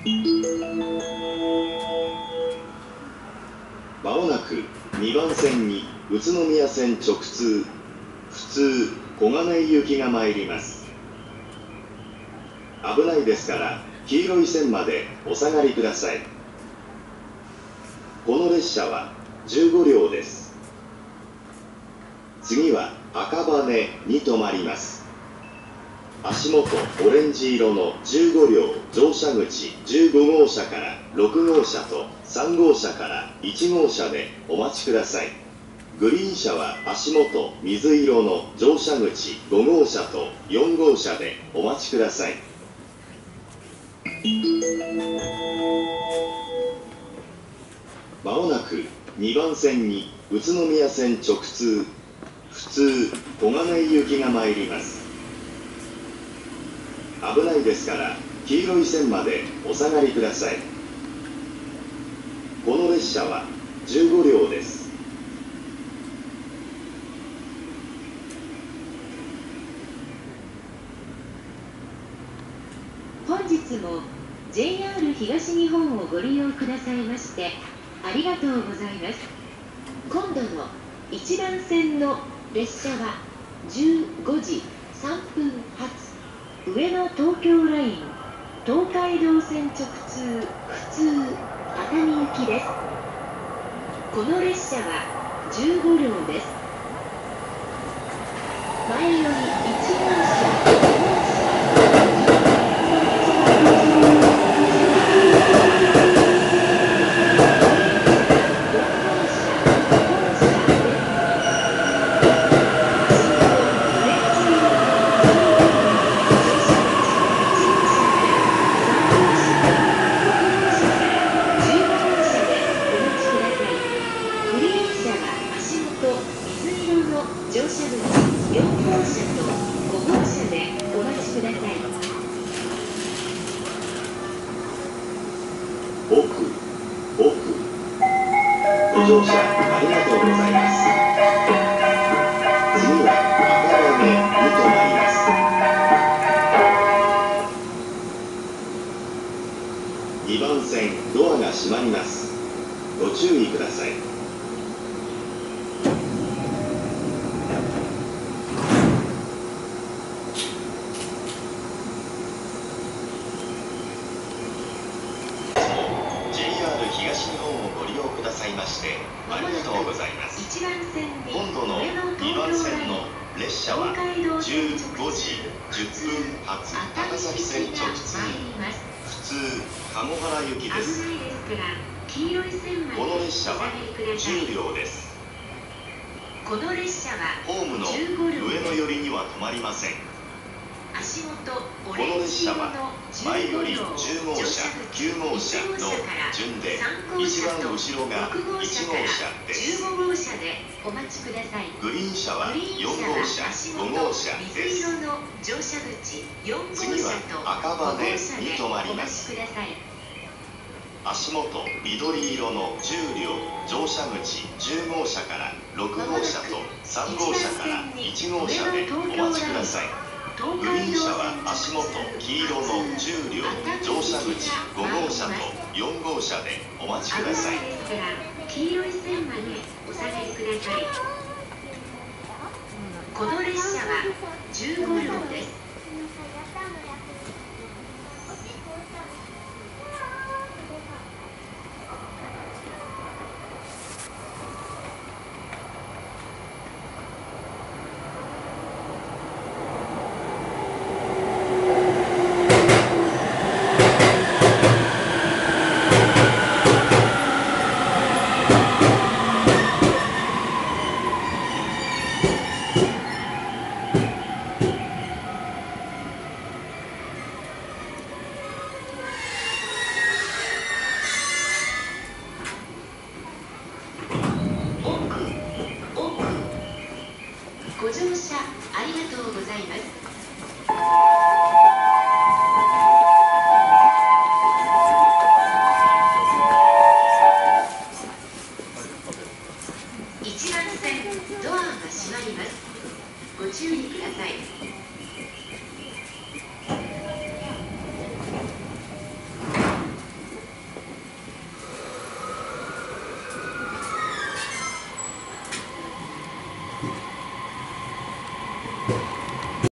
まもなく2番線に宇都宮線直通普通小金井行きが参ります。危ないですから黄色い線までお下がりください。この列車は15両です。次は赤羽に停まります。足元オレンジ色の15両乗車口15号車から6号車と3号車から1号車でお待ちください。グリーン車は足元水色の乗車口5号車と4号車でお待ちください。まもなく2番線に宇都宮線直通普通小金井行きが参ります。危ないですから黄色い線までお下がりください。この列車は15両です。 本日も JR 東日本をご利用くださいましてありがとうございます。今度の1番線の列車は15時3分発上野東京ライン東海道線直通普通熱海行きです。この列車は15両です。前より1号車2号乗車口4号車と5号車でお待ちください。 奥ご乗車ありがとうございます。次は赤羽に停まります。2番線ドアが閉まります。ご注意ください。東日本をご利用くださいましてありがとうございます。今度の2番線の列車は15時10分発高崎線直通普通鴨原行きです。この列車は10両です。 この列車はホームの上野寄りには止まりません。この列車は前より10号車9号車の順で一番後ろが1号車です。 15号車でお待ちください。 グリーン車は4号車5号車です。 乗車口4号次は車と赤羽に 5 停まりお待ますちください。 足元緑色の10両乗車口10号車から6号車と3号車から1号車でお待ちください。グリーン車は足元黄色の10両乗車口5号車と4号車でお待ちください。 黄色い線までお下がりください。この列車は15両です。